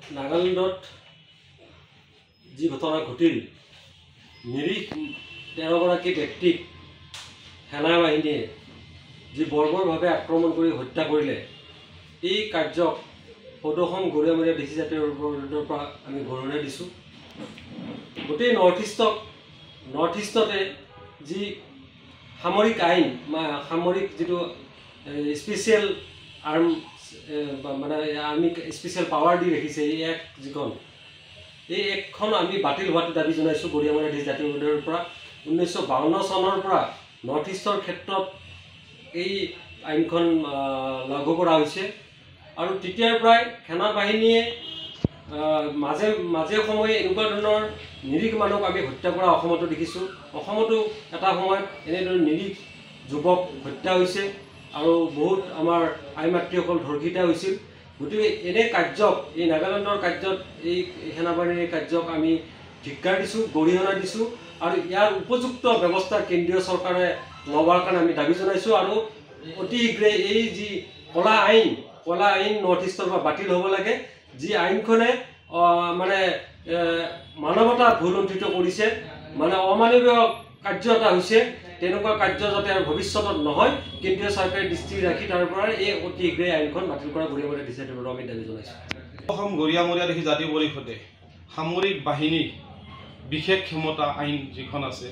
নাগালেণ্ডত যি ঘটনা ঘটিল নিৰীহ 13গৰাকী ব্যক্তিক সেনা বাহিনীয়ে যি বৰ্বৰভাৱে আক্ৰমণ কৰি হত্যা কৰিলে এই কাৰ্যক সদৌ অসম গৰিয়ামৰীয়া দেশী জাতীয় পৰিষদৰ পৰা আমি গৰিহণা দিছোঁ। গোটেই নৰ্থ ইষ্টতে যি সামৰিক আইন সামৰিক যিটো স্পেচিয়েল আৰ্ম মানে আৰ্মিক স্পেচিয়েল পাৱাৰ দি ৰাখিছে এই এক্ট যিখন এই এক্টখন আমি বাতিল হোৱাটো দাবী জনাইছোঁ গৰিয়ামৰীয়া দেশী জাতীয় পৰিষদৰ পৰা। 1952 চনৰ পৰা নৰ্থ ইষ্টৰ ক্ষেত্ৰত এই আইনখন লাগু কৰা হৈছে আৰু তেতিয়াৰ পৰাই সেনা বাহিনীয়ে মাজে সময়ে এনেকুৱা ধৰণৰ নিৰীহ মানুহক আমি হত্যা কৰা অসমতো দেখিছোঁ। অসমতো এটা সময়ত এনেদৰে নিৰীহ যুৱক হত্যা হৈছে আৰু বহুত আমাৰ আই মাতৃসকল ধৰ্ষিত হৈছিল। গতিকে এনে কাৰ্যক এই নাগালেণ্ডৰ কাৰ্যত এই সেনা বাহিনীৰ কাৰ্যক আমি ধিক্কাৰ দিছোঁ, গৰিহণা দিছোঁ আৰু ইয়াৰ উপযুক্ত ব্যৱস্থা কেন্দ্ৰীয় চৰকাৰে ল'বৰ কাৰণে আমি দাবী জনাইছোঁ আৰু অতি শীঘ্ৰে এই যি কলা আইন নৰ্থ ইষ্টৰ পৰা বাতিল হ'ব লাগে। যি আইনখনে মানে মানৱতা ভুলুণ্ঠিত কৰিছে, মানে অমানৱীয় কাৰ্য এটা হৈছে, তেনেকুৱা কাৰ্য যাতে আৰু ভৱিষ্যতত নহয় কেন্দ্ৰীয় চৰকাৰে দৃষ্টি ৰাখি তাৰ পৰা এই অতি শীঘ্ৰে আইনখন বাতিল কৰা গৰিয়ামৰীয়া দেশী জাতীয় পৰিষদৰ আমি দাবী জনাইছোঁ। অসম গৰিয়ামৰীয়া দেশী জাতীয় পৰিষদে সামৰিক বাহিনী বিশেষ ক্ষমতা আইন যিখন আছে,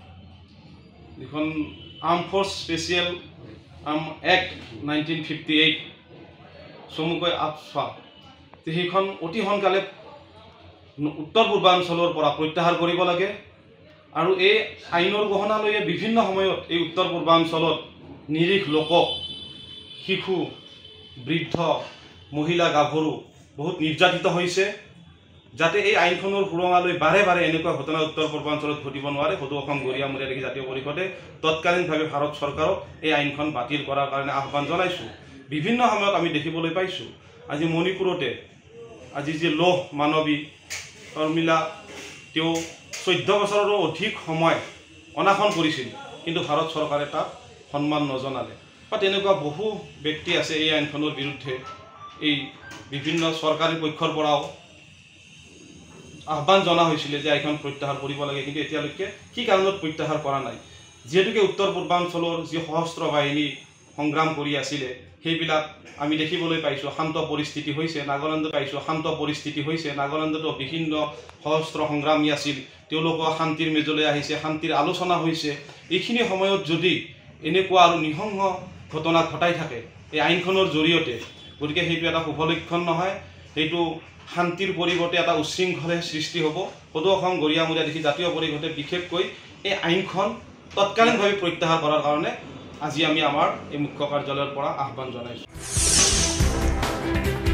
যিখন arm force special arm act 1958 চমুকৈ আফফা, সেইখন অতি সোনকালে উত্তৰ পূৰ্বাঞ্চলৰ পৰা প্ৰত্যাহাৰ কৰিব লাগে আৰু এই আইনৰ গহনালৈয়ে বিভিন্ন সময়ত এই উত্তৰ পূৰ্বাঞ্চলত নিৰীহ লোকক, শিশু, বৃদ্ধ, মহিলা, গাভৰু বহুত নিৰ্যাতিত হৈছে। যাতে এই আইনখনৰ সুৰঙালৈ বাৰে বাৰে এনেকুৱা ঘটনা উত্তৰ পূৰ্বাঞ্চলত ঘটিব নোৱাৰে, সদৌ অসম গৰিয়ামৰীয়া দেশী জাতীয় পৰিষদে তৎকালীনভাৱে ভাৰত চৰকাৰক এই আইনখন বাতিল কৰাৰ কাৰণে আহ্বান জনাইছোঁ। বিভিন্ন সময়ত আমি দেখিবলৈ পাইছোঁ, আজি মণিপুৰতে আজি যি লৌহ মানৱী শৰ্মিলা, তেওঁ 14 বছৰৰো অধিক সময় অনাশন কৰিছিল, কিন্তু ভাৰত চৰকাৰে তাক সন্মান নজনালে। বা তেনেকুৱা বহু ব্যক্তি আছে এই আইনখনৰ বিৰুদ্ধে এই বিভিন্ন চৰকাৰী পক্ষৰ পৰাও আহ্বান জনা হৈছিলে যে আইনখন প্ৰত্যাহাৰ কৰিব লাগে, কিন্তু এতিয়ালৈকে কি কাৰণত প্ৰত্যাহাৰ কৰা নাই। যিহেতুকে উত্তৰ পূৰ্বাঞ্চলৰ যি সশস্ত্ৰ বাহিনী সংগ্ৰাম কৰি আছিলে সেইবিলাক আমি দেখিবলৈ পাইছোঁ শান্ত পৰিস্থিতি হৈছে, নাগালেণ্ডত পাইছোঁ শান্ত পৰিস্থিতি হৈছে। নাগালেণ্ডতো বিভিন্ন সশস্ত্ৰ সংগ্ৰামী আছিল, তেওঁলোকৰ শান্তিৰ মেজলৈ আহিছে, শান্তিৰ আলোচনা হৈছে। এইখিনি সময়ত যদি এনেকুৱা আৰু নৃশংস ঘটনা ঘটাই থাকে এই আইনখনৰ জৰিয়তে, গতিকে সেইটো এটা শুভ লক্ষণ নহয়, সেইটো শান্তিৰ পৰিৱৰ্তে এটা উচ্ছৃংখলৰ সৃষ্টি হ'ব। সদৌ অসম গৰিয়ামৰীয়া দেশী জাতীয় পৰিষদে বিশেষকৈ এই আইনখন তৎকালীনভাৱে প্ৰত্যাহাৰ কৰাৰ কাৰণে আজি আমি আমাৰ এই মুখ্য কাৰ্যালয়ৰ পৰা আহ্বান জনাইছোঁ।